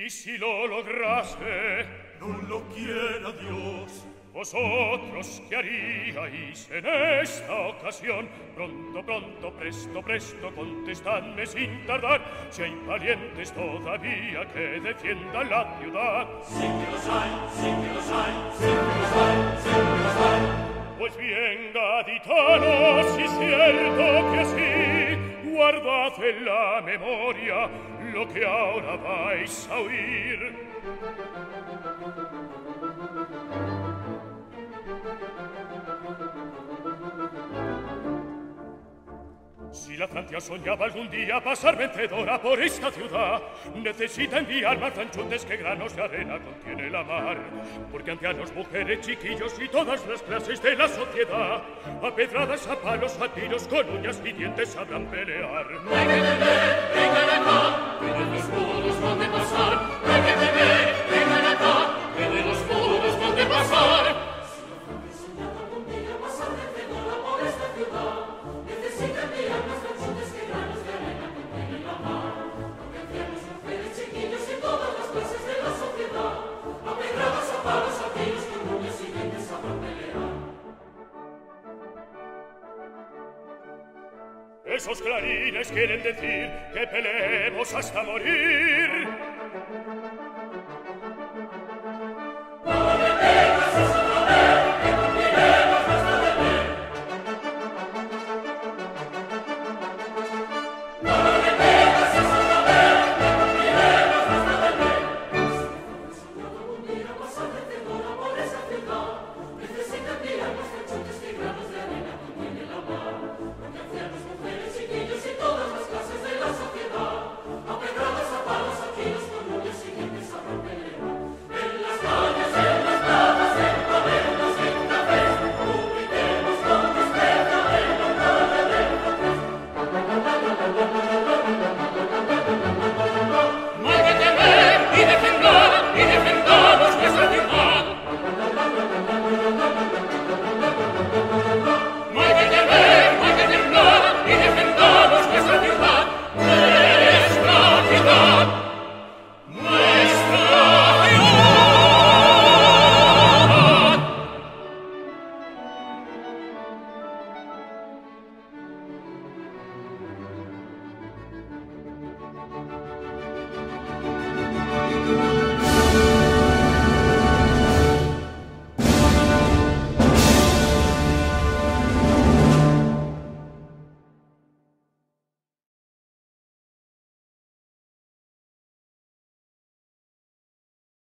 Y si lo lograse, no lo quiera Dios, vosotros qué haríais en esta ocasión. Pronto, pronto, presto, presto, contestadme sin tardar, si hay valientes todavía que defiendan la ciudad. Sí que los hay, sí que los hay, sí que los hay, sí que los hay. Pues bien, gaditanos, si cierto que sí, guardad en la memoria lo que ahora vais a oír. Si la Francia soñaba algún día pasar vencedora por esta ciudad, necesita enviar más franchutes que granos de arena contiene la mar, porque ancianos, mujeres, chiquillos y todas las clases de la sociedad, a pedradas, a palos, a tiros, con uñas y dientes sabrán pelear. Vengan acá, que de los muros no han de pasar. Vengan acá, que de los muros no han de pasar. Si la Francia soñaba algún día pasar vencedora por esta ciudad, necesita enviar más franchutes que granos de arena contiene la mar, porque ancianos, mujeres, chiquillos y todas las clases de la sociedad, a pedradas, a palos, a tiros, con uñas y dientes sabrán pelear. Esos clarines quieren decir que peleemos hasta morir.